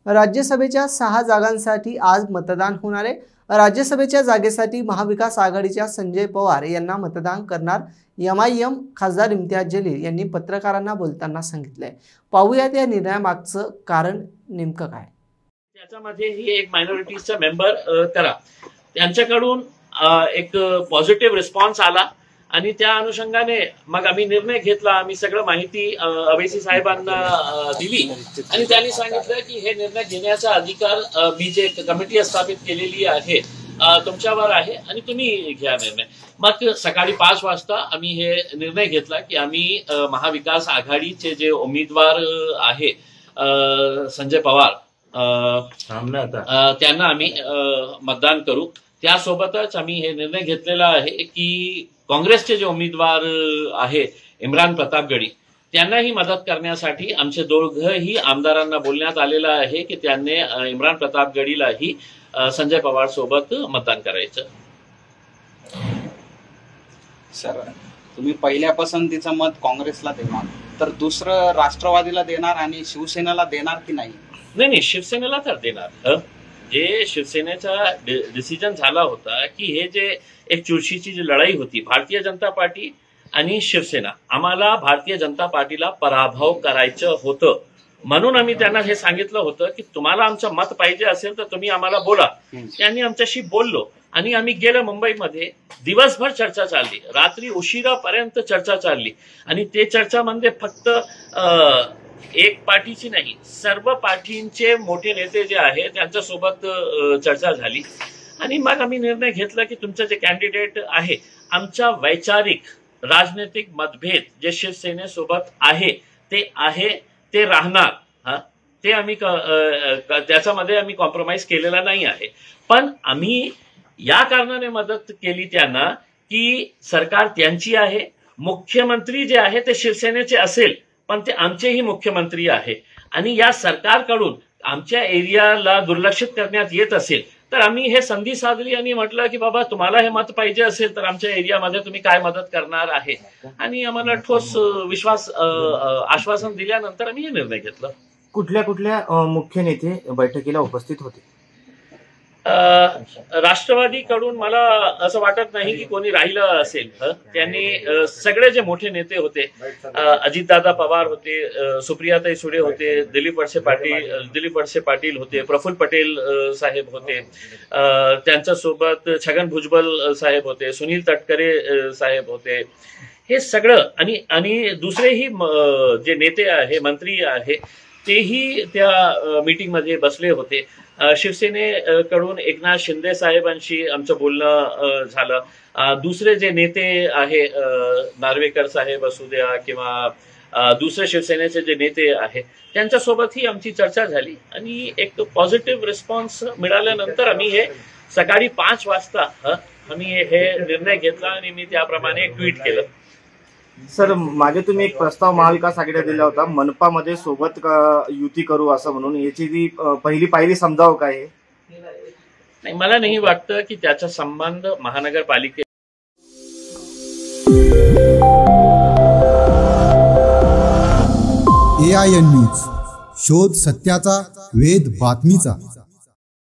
राज्यसभेच्या 6 जागांसाठी आज मतदान होणार आहे। राज्यसभेच्या जागेसाठी महाविकास आघाडीच्या संजय पवार यांना मतदान करणार एमआयएम खासदार इम्तियाज जलील यांनी पत्रकारांना बोलताना सांगितले। पाहूयात या निर्णयामागचं कारण नेमकं काय। त्याच्यामध्ये ही एक मायनॉरिटीचा मेंबर करा, त्यांच्याकडून एक पॉझिटिव्ह रिस्पॉन्स आला आणि त्या अनुषंगाने मग आम्ही निर्णय घेतला। आम्ही सगळं माहिती अवेसी साहेबांना दिली आणि त्यांनी सांगितलं की हे निर्णय घेण्याचा अधिकार मी जे कमिटी स्थापित केलेली आहे तुमच्यावर आहे आणि तुम्ही घ्या निर्णय। मग सकाळी 5 वाजता आम्ही हे निर्णय घेतला की आम्ही महाविकास आघाडीचे जे उमेदवार आहे संजय पवार त्यांना आम्ही मतदान करू। त्यासोबतच आम्ही हे निर्णय घेतलेला आहे की काँग्रेसचे जे उमेदवार आहे इम्रान प्रतापगडी त्यांनाही मदत करण्यासाठी आमचे दोघंही आमदारांना बोलण्यात आलेलं आहे की त्यांनी इम्रान प्रतापगडीलाही संजय पवार सोबत मतदान करायचं। सर, तुम्ही पहिल्या पसंतीचं मत काँग्रेसला देणार तर दुसरं राष्ट्रवादीला देणार आणि शिवसेनेला देणार की नाही? नाही, शिवसेनेला तर देणार। जे शिवसेनेचा डिसिजन झाला होता की हे जे एक चुरशीची जी लढाई होती भारतीय जनता पार्टी आणि शिवसेना, आम्हाला भारतीय जनता पार्टीला पराभव करायचं होतं म्हणून आम्ही त्यांना हे सांगितलं होतं की तुम्हाला आमचं मत पाहिजे असेल तर तुम्ही आम्हाला बोला। त्यांनी आमच्याशी बोललो आणि आम्ही गेलो मुंबईमध्ये। दिवसभर चर्चा चालली, रात्री उशिरापर्यंत चर्चा चालली आणि ते चर्चामध्ये फक्त एक पार्टीची नाही, सर्व पार्टींचे मोठे नेते जे आहेत त्यांच्यासोबत चर्चा झाली आणि मग आम्ही निर्णय घेतला की तुमचं जे कॅन्डिडेट आहे, आमच्या वैचारिक राजनैतिक मतभेद जे शिवसेनेसोबत आहे ते राहणार। ते आम्ही त्याच्यामध्ये आम्ही कॉम्प्रोमाइज केलेला नाही आहे। पण आम्ही या कारणाने मदत केली त्यांना की सरकार त्यांची आहे, मुख्यमंत्री जे आहे ते शिवसेनेचे असेल पण ते आमचेही मुख्यमंत्री आहे आणि या सरकारकडून आमच्या एरियाला दुर्लक्षित करण्यात येत असेल तर आम्ही हे संधी साधली आणि म्हटलं की बाबा तुम्हाला हे मत पाहिजे असेल तर आमच्या एरियामध्ये तुम्ही काय मदत करणार आहे आणि आम्हाला ठोस विश्वास आश्वासन दिल्यानंतर आम्ही हे निर्णय घेतला। कुठल्या मुख्य नेते बैठकीला उपस्थित होते? राष्ट्रवादीकडून मला असं वाटत नाही की कोणी राहिलं असेल। त्यांनी सगळे जे मोठे नेते होते, अजितदादा पवार होते, सुप्रियाताई सुळे होते, दिलीप वळसे पाटील होते, प्रफुल्ल पटेल साहेब होते, त्यांच्यासोबत छगन भुजबळ साहेब होते, सुनील तटकरे साहेब होते, हे सगळं आणि दुसरेही जे नेते आहे मंत्री आहे तेही त्या मीटिंगमध्ये बसले होते। शिवसेनेकडून एकनाथ शिंदे साहेबांशी आमचं बोलणं झालं। दुसरे जे नेते आहे नार्वेकर साहेब असू द्या किंवा दुसरे शिवसेनेचे जे नेते आहे त्यांच्यासोबतही आमची चर्चा झाली आणि एक पॉझिटिव्ह रिस्पॉन्स मिळाल्यानंतर आम्ही हे सकाळी 5 वाजता आम्ही हे निर्णय घेतला आणि मी त्याप्रमाणे ट्विट केलं। सर, मागे तुम्ही एक प्रस्ताव महाविकास आघाडीला दिला होता मनपामध्ये सोबत युती करू असं म्हणून, याची ती पहिली पायरी समजावं काय? नाही, मला नाही वाटतं की त्याचा संबंध महानगरपालिके AIN न्यूज, शोध सत्याचा, वेध बातमीचा।